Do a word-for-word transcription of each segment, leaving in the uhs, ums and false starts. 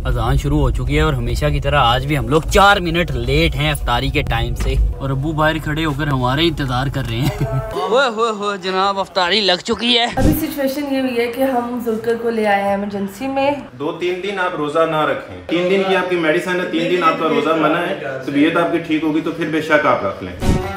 अजान शुरू हो चुकी है और हमेशा की तरह आज भी हम लोग चार मिनट लेट हैं अफ्तारी के टाइम से। और अब्बू बाहर खड़े होकर हमारे इंतजार कर रहे हैं। वो हो हो जनाब अफ्तारी लग चुकी है। अभी सिचुएशन ये हुई है कि हम जुल्कर को ले आए हैं इमरजेंसी में। दो तीन दिन आप रोजा ना रखें। तीन दिन की आपकी मेडिसिन है, तीन दिन आपका रोजा मना है। तबीयत आपकी ठीक होगी तो फिर बेशक आप रख लें।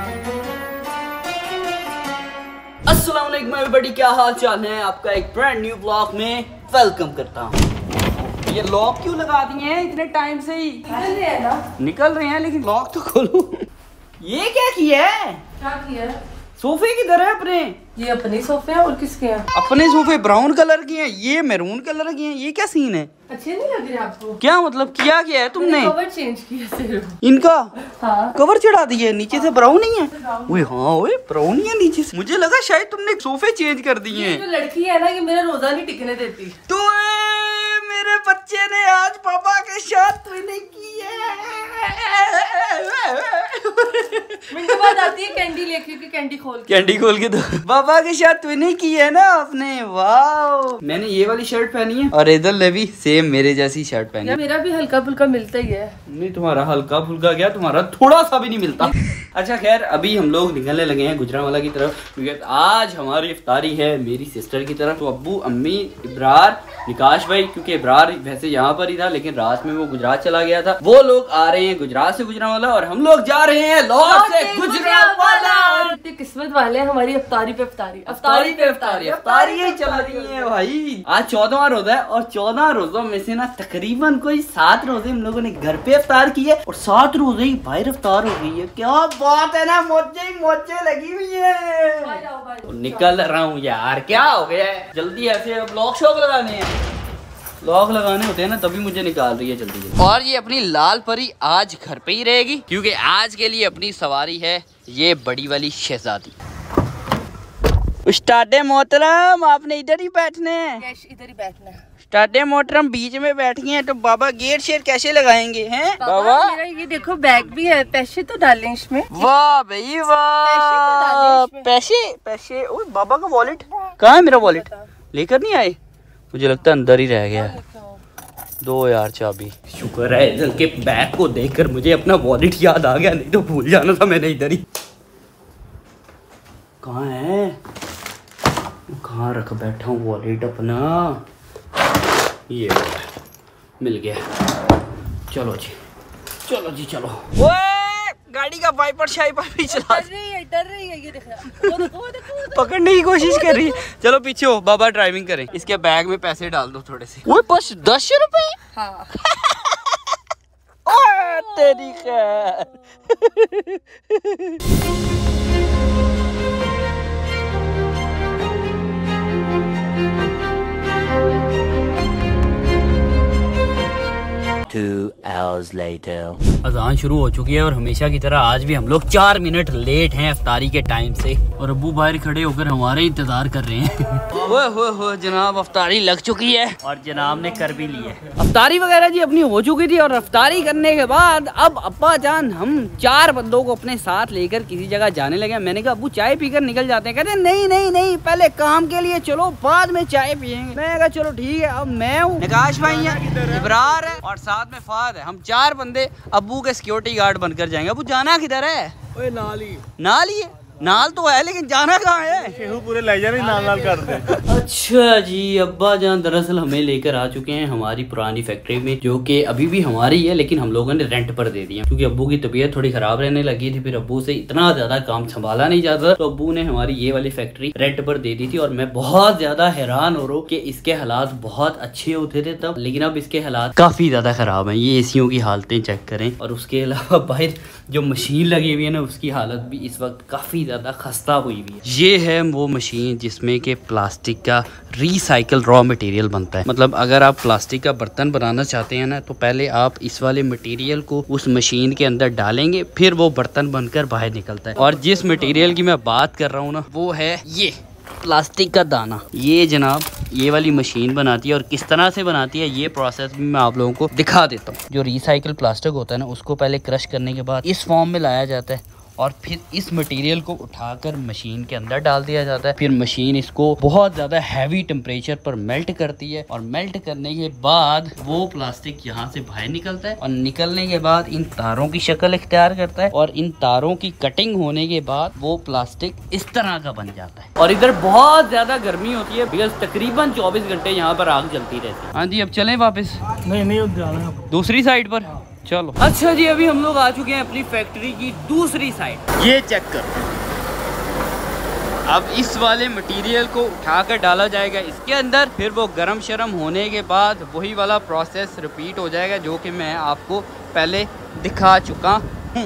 अस्सलाम वालेकुम एवरीबॉडी, क्या हाल चाल है आपका एक ब्रांड न्यू ब्लॉग में वेलकम करता हूँ। ये लॉक क्यों लगा दिए हैं इतने टाइम से ही? निकल रहे हैं ना? निकल रहे हैं लेकिन लॉक तो खोलो। ये क्या किया है? क्या किया है? सोफे किधर है अपने? ये अपने सोफे हैं और किसके हैं? अपने सोफे ब्राउन कलर के हैं, ये मैरून कलर के हैं। ये क्या सीन है? अच्छे नहीं लग रहे आपको? क्या मतलब किया क्या है तुमने? कवर चेंज किया सिर्फ। इनका हाँ। कवर चढ़ा दिए, नीचे से ब्राउन नहीं है? ओए हाँ ओए ब्राउन ही है नीचे से। मुझे लगा शायद तुमने सोफे चेंज कर दिए हैं। जो लड़की है ना, ये मेरा रोजा नहीं टिकने देती। तो मेरे बच्चे ने आज पापा के साथ ट्रेनिंग की है। मिनट बाद आती है कैंडी लेके कि कैंडी खोल के कैंडी खोल के दो। पापा के साथ ट्रेनिंग की है ना आपने? वाह। मैंने ये वाली शर्ट पहनी है और इधर ने भी सेम मेरे जैसी शर्ट पहनी है। मेरा भी हल्का फुल्का मिलता ही है। नहीं तुम्हारा हल्का फुल्का क्या, तुम्हारा थोड़ा सा भी नहीं मिलता। अच्छा खैर अभी हम लोग निकलने लगे हैं गुजरांवाला की तरफ, क्योंकि आज हमारी इफ्तारी है मेरी सिस्टर की तरफ। तो अब्बू अम्मी इब्रार निकाश भाई, क्योंकि इब्रार वैसे यहाँ पर ही था लेकिन रात में वो गुजरात चला गया था, वो लोग आ रहे हैं गुजरात से गुजरांवाला और हम लोग जा रहे हैं लाहौर से गुजरांवाला। इतने किस्मत वाले हैं हमारी अफ्तारी पे अफ्तारी अफ्तारी पे अफ्तारी अफ्तारी ही चल रही है भाई। आज चौदहवा रोजा है और चौदह रोजों में से ना तकरीबन कोई सात रोजे हम लोगों ने घर पे अफ्तार की है और सात रोजे ही बाहर अफ्तार हो गई है। क्या बात है ना, मोचे ही मोचे लगी हुई है। तो निकल रहा हूँ यार, क्या हो गया है? जल्दी ऐसे अब लॉक शॉक लगाने हैं, लॉक लगाने होते हैं ना तभी मुझे निकाल रही है जल्दी जल्दी। और ये अपनी लाल परी आज घर पे ही रहेगी क्योंकि आज के लिए अपनी सवारी है ये बड़ी वाली शहजादी। उस्तादे मोहतरम आपने इधर ही बैठने हैं? इधर ही बैठना है। उस्तादे मोहतरम बीच में बैठ गए हैं तो बाबा गेट शेर कैसे लगाएंगे हैं? बाबा मेरा ये देखो बैग भी है, पैसे तो डालें इसमें। वाह भाई वाह, पैसे पैसे। ओए बाबा का वॉलेट कहाँ है? मेरा वॉलेट लेकर नहीं आए? मुझे लगता है अंदर ही रह गया है। दो यार चाबी। शुक्र है इधर के बैग को देखकर मुझे अपना वॉलेट याद आ गया, नहीं तो भूल जाना था मैंने इधर ही। कहाँ है? कहाँ रख बैठा हूँ वॉलेट अपना? ये मिल गया। चलो जी चलो जी चलो। ओए गाड़ी का वाइपर शाइपर भी चला रही है, डर रही है, ये देख रहा है। पकड़ने की कोशिश कर रही है। चलो पीछे हो, बाबा ड्राइविंग करें। इसके बैग में पैसे डाल दो थोड़े से। वो बस दस रुपए। हाँ। ओए तेरी खैर। Two hours later. अजान शुरू हो चुकी है और हमेशा की तरह आज भी हम लोग चार मिनट लेट हैं अफ्तारी के टाइम से। और अब्बू बाहर खड़े होकर हमारे इंतजार कर रहे हैं। वो हो हो जनाब अफ्तारी लग चुकी है और जनाब ने कर भी ली है अफ्तारी वगैरह जी अपनी हो चुकी थी। और अफ्तारी करने के बाद अब अब्बा जान हम चार बंदों को अपने साथ लेकर किसी जगह जाने लगे। मैंने कहा अब्बू चाय पीकर निकल जाते हैं। कहते नहीं नहीं नहीं पहले काम के लिए चलो बाद में चाय पियेंगे। मैं कहा चलो ठीक है। अब मैं हूँ, निकाश भाई है, इब्रार है और साथ में फाद है। हम चार बंदे अब्बू के सिक्योरिटी गार्ड बनकर जाएंगे। अब्बू जाना किधर है? ओए नाल ही नाल ही है। नाल तो है लेकिन जाना कहाँ है? पूरे ले जाने नाल नाल कर दे। अच्छा जी अब्बा जान दरअसल हमें लेकर आ चुके हैं हमारी पुरानी फैक्ट्री में, जो कि अभी भी हमारी है लेकिन हम लोगों ने रेंट पर दे दिया क्योंकि अब्बू की तबीयत थोड़ी खराब रहने लगी थी। फिर अब्बू से इतना ज्यादा काम संभाला नहीं जाता तो अब्बू ने हमारी ये वाली फैक्ट्री रेंट पर दे दी थी। और मैं बहुत ज्यादा हैरान हो रहा हूँ कि इसके हालात बहुत अच्छे होते थे तब, लेकिन अब इसके हालात काफी ज्यादा खराब है। ये एसियों की हालतें चेक करें और उसके अलावा बाहर जो मशीन लगी हुई है ना उसकी हालत भी इस वक्त काफी ज्यादा खस्ता हुई हुई है। ये है वो मशीन जिसमें कि प्लास्टिक का रिसाइकल रॉ मटेरियल बनता है। मतलब अगर आप प्लास्टिक का बर्तन बनाना चाहते हैं ना तो पहले आप इस वाले मटेरियल को उस मशीन के अंदर डालेंगे, फिर वो बर्तन बनकर बाहर निकलता है। और जिस मटेरियल की मैं बात कर रहा हूँ ना वो है ये प्लास्टिक का दाना। ये जनाब ये वाली मशीन बनाती है और किस तरह से बनाती है ये प्रोसेस भी मैं आप लोगों को दिखा देता हूँ। जो रिसाइकल प्लास्टिक होता है ना उसको पहले क्रश करने के बाद इस फॉर्म में लाया जाता है और फिर इस मटेरियल को उठाकर मशीन के अंदर डाल दिया जाता है। फिर मशीन इसको बहुत ज़्यादा हैवी टेम्परेचर पर मेल्ट करती है और मेल्ट करने के बाद वो प्लास्टिक यहाँ से बाहर निकलता है और निकलने के बाद इन तारों की शक्ल इख्तियार करता है और इन तारों की कटिंग होने के बाद वो प्लास्टिक इस तरह का बन जाता है। और इधर बहुत ज्यादा गर्मी होती है बिकॉज तकरीबन चौबीस घंटे यहाँ पर आग जलती रहती है। हाँ जी, अब चलें वापस? नहीं नहीं, दूसरी साइड पर चलो। अच्छा जी, अभी हम लोग आ चुके हैं अपनी फैक्ट्री की दूसरी साइड। ये चेक करो, अब इस वाले मटेरियल को उठाकर डाला जाएगा इसके अंदर, फिर वो गरम शरम होने के बाद वही वाला प्रोसेस रिपीट हो जाएगा जो कि मैं आपको पहले दिखा चुका हूँ।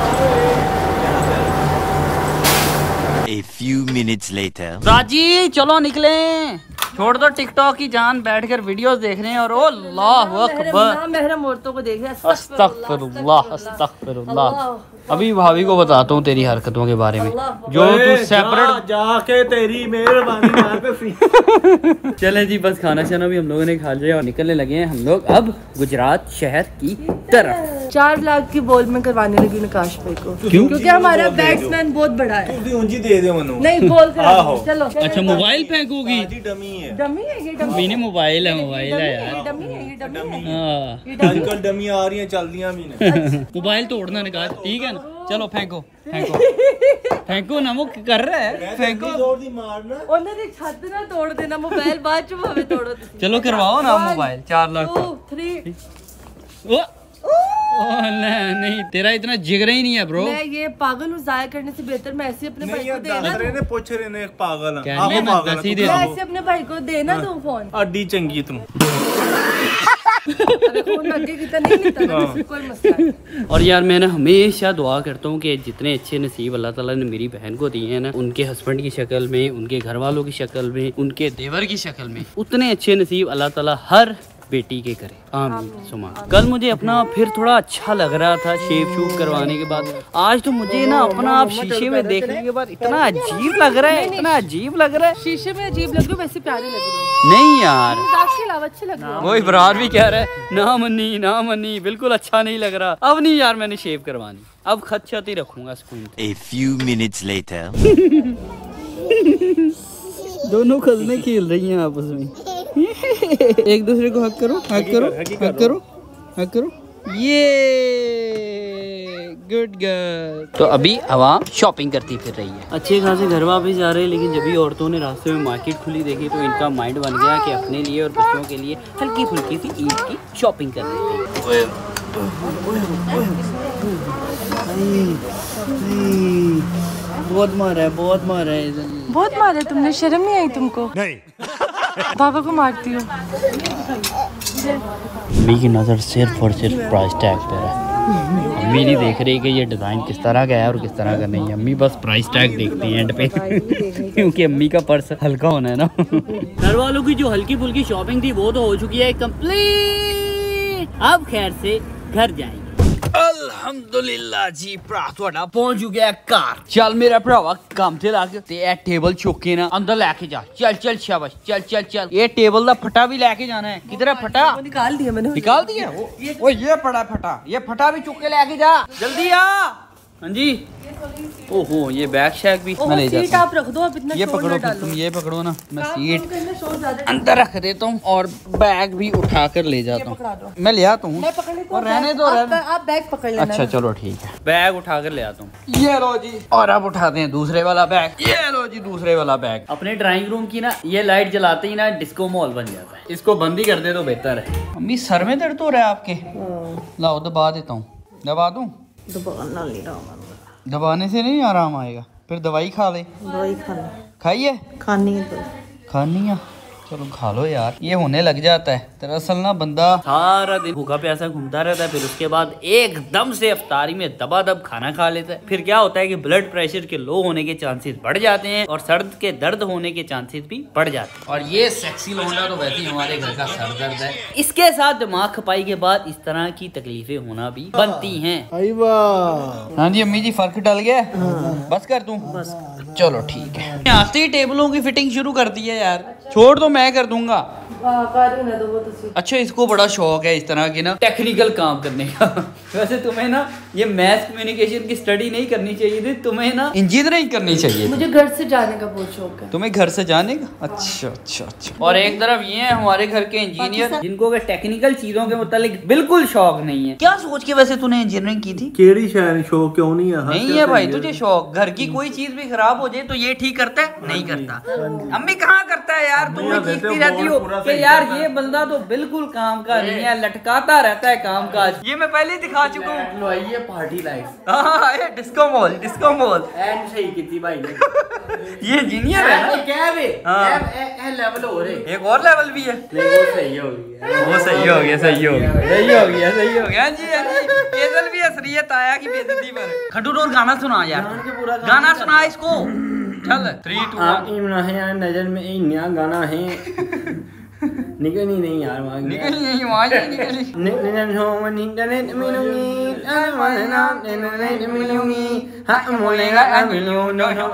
A few minutes later. राजी चलो निकले, छोड़ दो टिकटॉक की जान, बैठकर वीडियोस देख रहे हैं और ओ अल्लाह अकबर, महरम औरतों को देख रहे हैं। अस्तगफिरुल्लाह अस्तगफिरुल्लाह। अभी भाभी को बताता हूँ तेरी हरकतों के बारे में जो तू सेपरेट जाके तेरी मेहरबानी। चले जी, बस खाना शाना भी हम लोगों ने खा लिया और निकलने लगे हैं हम लोग अब गुजरात शहर की तरफ। चार लाख की बॉल में करवाने लगी नकाश भाई को। क्यों? क्योंकि हमारा बैट्समैन बहुत बड़ा है। दे दे मनु। नहीं, बॉल करा चलो। अच्छा, मोबाइल फेंकोगी? डमी है, डमी है ये, डमी नहीं मोबाइल है, मोबाइल है यार, डमी है ये, डमी है। हाँ, आजकल डमी आ रही हैं, चलदियां भी नहीं। मोबाइल तोड़ना निकाल, ठीक है ना? चलो फेंको फेंको फेंको ना, वो कर रहा है, फेंको। उन्होंने छत ना तोड़ देना, मोबाइल बाद च भावे तोड़ो। चलो करवाओ ना मोबाइल। चार लाख टू थ्री। ओ नहीं, नहीं तेरा इतना जिगरा ही नहीं है ब्रो। मैं ये पागल हूँ, जाया करने से बेहतर मैं ऐसे अपने भाई को देना दूं। पूछ रहे ने पागल है, क्या नहीं, मैं दस ही दे मैं दूं। ऐसे अपने भाई को देना दूं फोन। अड्डी चंगी तुम। अबे फोन आगे की तो नहीं लेता ना, किसी कोई मसला है। और यार मैं ना हमेशा दुआ करता हूँ कि जितने अच्छे नसीब अल्लाह ताला ने मेरी बहन को दिए हैं ना, उनके हस्बैंड की शक्ल में, उनके घर वालों की शक्ल में, उनके देवर की शक्ल में, उतने अच्छे नसीब अल्लाह ताला हर बेटी के करे। आमीन सुमा। कल मुझे अपना फिर थोड़ा अच्छा लग रहा था शेव शूव करवाने के बाद, आज तो मुझे ना अपना आप शीशे में देखने के बाद इतना अजीब लग रहा है, इतना अजीब लग रहा है। शीशे में अजीब लग रही हो, वैसे प्यारी लग रही हो। नहीं यार, मजाक के अलावा अच्छी लग रही हो। वो इब्रार भी कह रहा है ना मन्नी ना मन्नी, बिल्कुल अच्छा नहीं लग रहा। अब नहीं यार, मैंने शेव करवानी, अब खत छत ही रखूंगा school. A few minutes later. दोनों खजने खेल रही हैं आपस में। एक दूसरे को हक करो, हक करो, हक करो, हक करो। ये गुड गर्ल। तो अभी आवाम शॉपिंग करती फिर रही है, अच्छे खासे घर वापस जा रहे हैं, लेकिन जब भी औरतों ने रास्ते में मार्केट खुली देखी तो इनका माइंड बन गया कि अपने लिए और बच्चों के लिए हल्की फुल्की सी ईद की शॉपिंग कर रही थी। बहुत मारा है, बहुत मारा है, बहुत मारे तुमने, शर्म नहीं आई तुमको? नहीं। पापा को मारती हो। अम्मी की नज़र सिर्फ और सिर्फ प्राइस टैग पर है। अम्मी नहीं देख रही कि ये डिज़ाइन किस तरह का है और किस तरह का नहीं है। अम्मी बस प्राइस टैग देखती हैं एंड पे क्योंकि अम्मी का पर्स हल्का होना है ना। घर वालों की जो हल्की फुल्की शॉपिंग थी वो तो हो चुकी है कंप्लीट। अब खैर से घर जाएंगे। अल्हम्दुलिल्लाह जी, भरा थोड़ा पहुंच चुका है कार। चल मेरा भरावा काम से लाके ते ए टेबल चुक के ना अंदर लेके जा। चल चल शाबाश, चल चल चल। ये टेबल दा फटा भी लेके जाना है। किधर है फटा? वो निकाल दिया मैंने। निकाल दिया? वो ये पड़ा फटा, ये फटा भी चुक के लेके जा, जल्दी आ। हाँ जी। ओहो, ये बैग शैग भी मैं ले जाता हूँ। आप रख दो, आप इतना ये पकड़ो, तुम ये पकड़ो ना, मैं सीट अंदर रख देता हूँ और बैग भी उठा कर ले जाता हूँ। मैं ले आता हूँ और रहने दो, आप बैग पकड़ लेना। अच्छा चलो ठीक है, बैग उठा कर ले आता हूँ। ये लो जी, और अब उठाते हैं दूसरे वाला बैग। ये लो जी दूसरे वाला बैग। अपने ड्राइंग रूम की ना ये लाइट जलाते ही ना डिस्को मॉल बन जाता है। इसको बंद ही कर दे तो बेहतर है। अम्मी सर में दर्द हो रहा है आपके? लाओ दबा देता हूँ। दबा दूँ? दबाने से नहीं आराम आएगा, फिर दवाई खा ले। दवाई खाना खाइए, खानी है तो खानी है, चलो खा लो यार। ये होने लग जाता है दरअसल ना, बंदा सारा दिन भूखा प्यासा घूमता रहता है, फिर उसके बाद एकदम से अफ्तारी में दबादब खाना खा लेता है। फिर क्या होता है कि ब्लड प्रेशर के लो होने के चांसेस बढ़ जाते हैं और सर्द के दर्द होने के चांसेस भी बढ़ जाते हैं। और ये सेक्सी लौंडा तो वैसे ही हमारे घर का सर दर्द है। इसके साथ दिमाग खपाई के बाद इस तरह की तकलीफें होना भी बनती हैं। हाँ जी अम्मी जी, फर्क डल गया? बस कर दूं? बस चलो ठीक है। आते ही टेबलों की फिटिंग शुरू कर दी है यार, छोड़ दो मैं कर दूंगा। अच्छा, इसको बड़ा शौक है इस तरह के ना टेक्निकल काम करने का। वैसे तुम्हें ना ये मैथ कम्युनिकेशन की स्टडी नहीं करनी चाहिए थी तुम्हें ना, इंजीनियरिंग करनी चाहिए। मुझे घर से जाने का बहुत शौक है। तुम्हें घर से जाने का? अच्छा अच्छा अच्छा। और एक तरफ ये है हमारे घर के इंजीनियर जिनको टेक्निकल चीजों के मुतालिक बिल्कुल शौक नहीं है। क्या सोच के वैसे तूने इंजीनियरिंग की थी? केड़ी शायद शौक क्यों नहीं है? नहीं है भाई तुझे शौक, घर की कोई चीज भी खराब हो जाए तो ये ठीक करता है? नहीं करता। अम्मी कहाँ करता है यार, तुम चीखती रहती हो कि यार ये बंदा तो बिल्कुल काम का नहीं है, लटकाता रहता है काम काज। ये मैं पहले ही दिखा चुका हूँ। ये पार्टी लाइफ हाँ ये disco mall, disco mall and सही की भाई ने। ये इंजीनियर है ना? क्या है हाँ। ए लेवल हो रहे, एक और लेवल भी है। नहीं वो सही हो गया, वो सही हो गया, सही हो गया, सही हो गया, सही हो गया जी। केजल भी असलियत आया की बेइज्जती पर। खड्डू डोर गाना सुना यार, गाना सुना इसको। चल थ्री टू वन। नजर में एक नया गाना है, निकल ही नहीं यार, निकल नहीं आवाज ही निकली। इंटरनेट मिलूंगी, इंटरनेट मिलूंगी, हाँ बोलेगा मिलूं, दोनों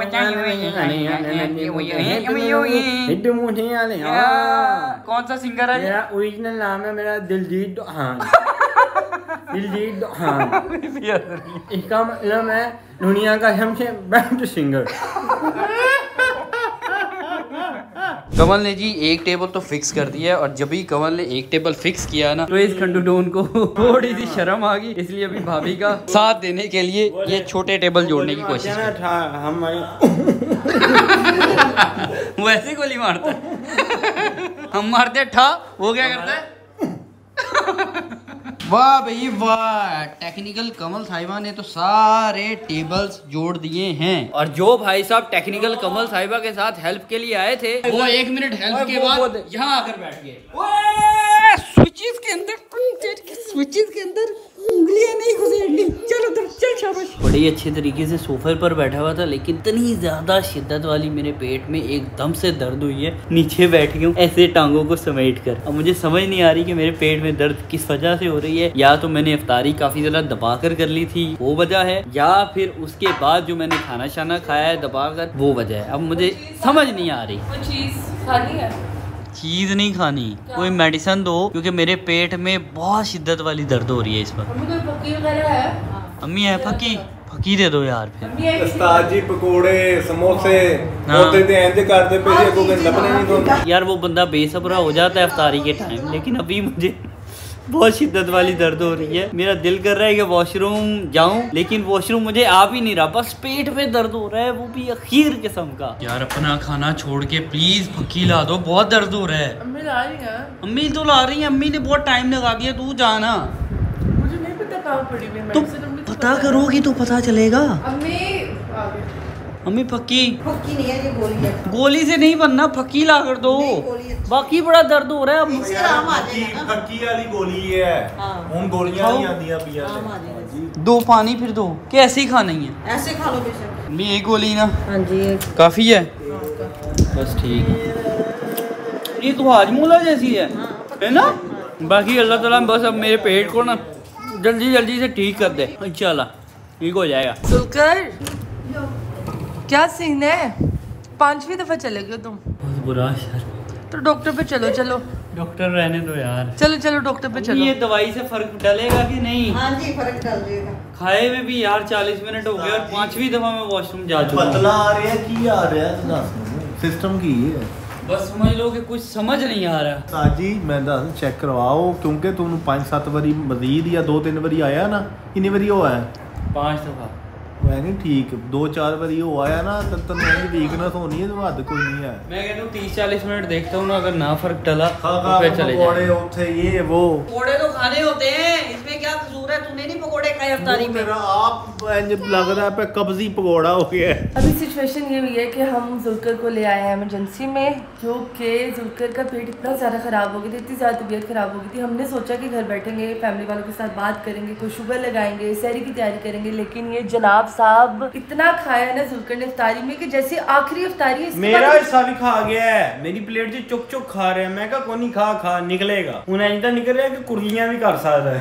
हिट मुझे आले। कौन सा सिंगर है? मेरा ओरिजिनल नाम है मेरा दिलजीत दोहान। दिलजीत दोहान, इसका मतलब है दुनिया का सबसे बेस्ट सिंगर। कमल ने जी एक टेबल तो फिक्स कर दिया है, और जब भी कमल ने एक टेबल फिक्स किया ना तो इस खंडू डोन को थोड़ी सी शर्म आ गई, इसलिए अभी भाभी का साथ देने के लिए ये छोटे टेबल जोड़ने की कोशिश कर। हम वैसे गोली मारता है, हम मारते ठा, वो क्या करता है? वाह भाई वाह, टेक्निकल कमल साहिबा ने तो सारे टेबल्स जोड़ दिए हैं। और जो भाई साहब टेक्निकल कमल साहिबा के साथ हेल्प के लिए आए थे वो एक मिनट हेल्प के बाद यहाँ आकर बैठ गए। स्विचेस के अंदर स्विचेस के अंदर उंगलियां नहीं घुसेड़नी। चलो तो चल शाबाश। बड़ी अच्छे तरीके से सोफे पर बैठा हुआ था, लेकिन इतनी ज्यादा शिद्दत वाली मेरे पेट में एकदम से दर्द हुई है, नीचे बैठ गया हूँ ऐसे टांगों को समेट कर। अब मुझे समझ नहीं आ रही कि मेरे पेट में दर्द किस वजह से हो रही है। या तो मैंने इफ्तारी काफी ज्यादा दबा कर कर ली थी वो वजह है, या फिर उसके बाद जो मैंने खाना शाना खाया है दबा कर वो वजह है। अब मुझे समझ नहीं आ रही। चीज खानी है? चीज नहीं खानी, कोई मेडिसिन दो, क्योंकि मेरे पेट में बहुत शिद्दत वाली दर्द हो रही है इस पर। अम्मी कोई फकीर वगैरह है? अम्मी है फकी, फकी दे दो यार फिर। उस्ताद जी पकोड़े समोसे हाँ। होते थे इंज करते पे जे कोई लपने नहीं दोंदा यार वो बंदा बेसब्रा हो जाता है इफ्तारी के टाइम, लेकिन अभी मुझे बहुत शिद्दत वाली दर्द हो रही है। मेरा दिल कर रहा है कि वॉशरूम जाऊं, लेकिन वॉशरूम मुझे आ भी नहीं रहा, बस पेट पे दर्द हो रहा है, वो भी अखीर किस्म का। यार अपना खाना छोड़ के प्लीज फकी ला दो, बहुत दर्द हो रहा है। अम्मी ला रही है? अम्मी तो ला रही है, अम्मी ने बहुत टाइम लगा दिया, तू जाना। मुझे नहीं पता कहाँ पड़ी हुई तो मेडिसिन, अम्मी को पता है। करोगी तो पता चलेगा। अम्मी आ गई। अम्मी पक्की पक्की नहीं है, ये गोली है। गोली से नहीं बनना, फकी ला कर दो, बाकी बड़ा दर्द हो रहा है। इससे आराम आ जाएगा ना। फक्की वाली गोली है, हम गोलियां नहीं आंदियां पिया आराम आ जाएगा। दो पानी फिर दो, कि ऐसे ही खाना ही है? ऐसे खा लो बेशक। अम्मी एक गोली ना हाँ जी काफी है, बस ठीक है। ये तो हाजमूला जैसी है है ना? बाकी अल्लाह ताला बस अब मेरे पेट को ना जल्दी जल्दी से ठीक कर दे, इंशाल्लाह ठीक हो जाएगा। सुलकर क्या सीन है? पांचवी दफा चले गए तुम। बहुत बुरा सर। तो डॉक्टर पे चलो। चलो डॉक्टर रहने दो यार। चलो चलो डॉक्टर पे चलो। ये दवाई से फर्क डलेगा कि नहीं? हाँ जी फर्क डाल देगा। खाए में भी यार चालीस मिनट हो गए और पांचवी दफा मैं वॉशरूम जा चुका हूं। पतला आ रहा है की आ रहा है सिस्टम की है, बस समझ लो कि कुछ समझ नहीं आ रहा। उस्ताद जी मैं दस चेक करवाओ, क्योंकि तुम पांच सात बारी मजीद या दो तीन बारी आया ना, कितनी बारी हो है? पांच दफा मैं नहीं ठीक, दो चार बारी हो आया ना तब तक मेरी वीकनेस होनी है, तो हद कोई नहीं है। मैं कहता हूँ तीस चालीस मिनट देखता हूँ ना, अगर ना फर्क डला खा तो खा फिर चले पकौड़े जाए। उठे ये वो पकोड़े तो खाने होते हैं, इसमें क्या कसूर है? तूने नहीं पकोड़े खाए इफ्तारी में? मेरा आप इंज लग रहा है पे कब्जी पकौड़ा हो गया है। अभी सिचुएशन ये हुई है कि हम जुल्कर को ले आए हैं इमरजेंसी में, जो कि जुल्कर का पेट इतना ज़्यादा ख़राब हो गई थी, इतनी ज़्यादा तबीयत ख़राब हो गई थी। हमने सोचा कि घर बैठेंगे, फैमिली वालों के साथ बात करेंगे, कोई शुगर लगाएंगे, सहरी की तैयारी करेंगे, लेकिन ये जनाब साहब इतना खाया ना जुल्कर ने इफ्तारी में कि जैसे आखिरी इफ्तारी है। मेरा हिस्सा भी खा गया है, मेरी प्लेट से चुक चुक खा रहे हैं। मैं कहा कोई नहीं, खा खा निकलेगा। उन्हें इंता निकल रहा है कि कुर्लियां भी कर सकता है।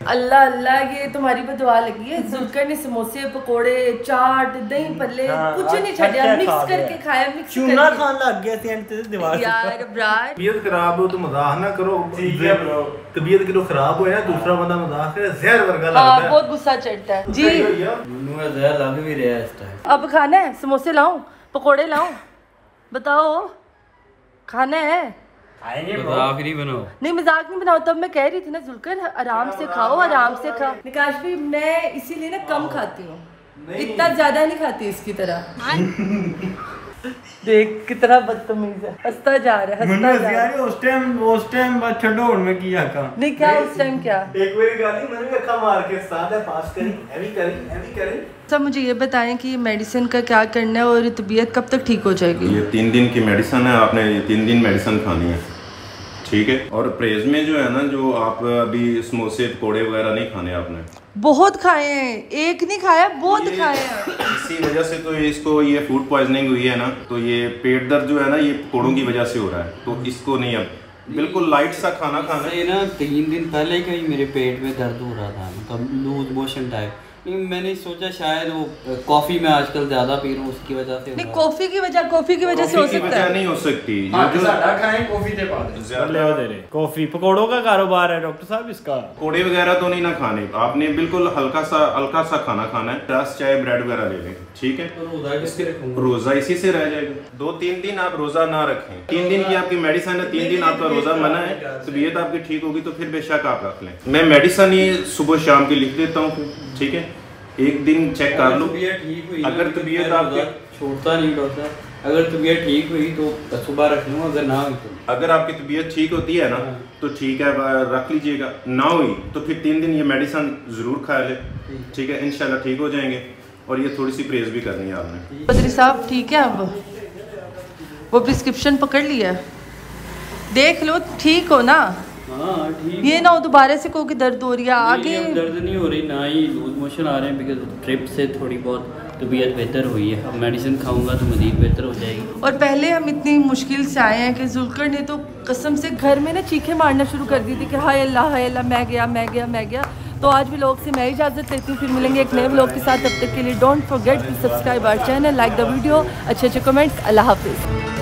अल्लाह अल्लाह, ये तुम्हारी बदुआ लगी है। जुल्कर ने समोसे, पकोड़े, चाट, दही भल्ले कुछ नहीं छड़िया, मिक्स करके खाया। मिक्स चूना खान लग गया सी एंड दीवार यार ब्राड, तबीयत खराब हो तो मजाक ना करो। तबीयत किलो खराब हो या दूसरा बंदा मजाक करे, जहर वर्गा लगता है। बहुत गुस्सा चढ़ता है जी। जहर लग भी रहा है इस टाइम। अब खाना है, समोसे लाऊं, पकोड़े लाऊं, बताओ खाना है? मजाक नहीं बनाओ। नहीं मजाक नहीं बनाओ, तब मैं कह रही थी ना जुल्कर आराम से खाओ, आराम से खाओ। निकाश भी मैं इसीलिए ना कम खाती हूँ, इतना ज्यादा नहीं खाती इसकी तरह। देख कितना बदतमीज है, हंसता जा रहा है, हंसता जा रहा है। उस टाइम उस टाइम बात छोड़ो, मैं किया का नहीं क्या उस टाइम क्या? एक बार गाली मैंने अक्का मार के साथ है पास करी, हैवी करी, हैवी करी। सब मुझे ये बताएं कि मेडिसिन का क्या करना है और तबीयत कब तक ठीक हो जाएगी? ये तीन दिन की मेडिसिन है, आपने ये तीन दिन मेडिसिन खानी है, ठीक है। और परहेज में जो है ना, जो आप अभी समोसे पकोड़े वगैरह नहीं खाने आपने। बहुत खाए हैं, एक नहीं खाया, बहुत खाए हैं। इसी वजह से तो इसको ये फूड पॉइजनिंग हुई है ना, तो ये पेट दर्द जो है ना, ये पकोड़ों की वजह से हो रहा है। तो इसको नहीं, अब बिल्कुल लाइट सा खाना खाना है ना। तीन दिन पहले का ही मेरे पेट में दर्द हो रहा था, मतलब लूज मोशन टाइप। नहीं, मैंने सोचा शायद वो कॉफी में आजकल ज्यादा पी रहा हूँ, उसकी वजह से। नहीं कॉफी की वजह, कॉफी की वजह से हो सकता है। नहीं हो सकती। कॉफी पकौड़ों का कारोबार है डॉक्टर साहब इसका। पकोड़े वगैरह तो नहीं ना खाने आपने, बिल्कुल हल्का सा हल्का सा खाना खाना है। रस चाय ब्रेड वगैरह ले लें, ठीक है। रोजा इसी से रह जाएगा। दो तीन दिन आप रोजा ना रखें। तीन दिन की आपकी मेडिसिन है, तीन दिन आपका रोजा मना है। तबीयत आपकी ठीक होगी तो फिर बेशक आप रख लें। मैं मेडिसिन ही सुबह शाम की लिख देता हूँ, ठीक है। एक दिन चेक कर लो, अगर तबीयत आपकी छोड़ता नहीं डॉक्टर, अगर तबीयत ठीक हुई तो सुबह रख लूँ, अगर ना हुई तो। अगर आपकी तबीयत ठीक होती है ना तो ठीक है, रख लीजिएगा। ना हुई तो फिर तीन दिन ये मेडिसिन जरूर खा ले, ठीक है। इंशाल्लाह ठीक हो जाएंगे। और ये थोड़ी सी परहेज भी करनी है आपने। बद्री साहब ठीक है, अब वो प्रिस्क्रिप्शन पकड़ लिया, देख लो ठीक हो ना। हाँ ठीक। ये ना हो दोबारा से को कि दर्द हो रही है आगे। दर्द नहीं हो रही, ना ही लूज मोशन आ रहे हैं, बिकॉज ट्रिप से थोड़ी बहुत तबीयत बेहतर हुई है। अब मेडिसिन खाऊंगा तो मज़ीद बेहतर हो जाएगी। और पहले हम इतनी मुश्किल से आए हैं कि जुल्कर ने तो कसम से घर में ना चीखें मारना शुरू कर दी थी कि हाय अल्लाह हाय अल्लाह, मैं गया मैं गया मैं गया। तो आज भी लोग से मैं इजाज़त लेती हूँ, फिर मिलेंगे एक नए व्लॉग के साथ। तब तक के लिए don't forget to subscribe our channel, like the video, अच्छे अच्छे कमेंट्स। अल्लाह हाफिज़।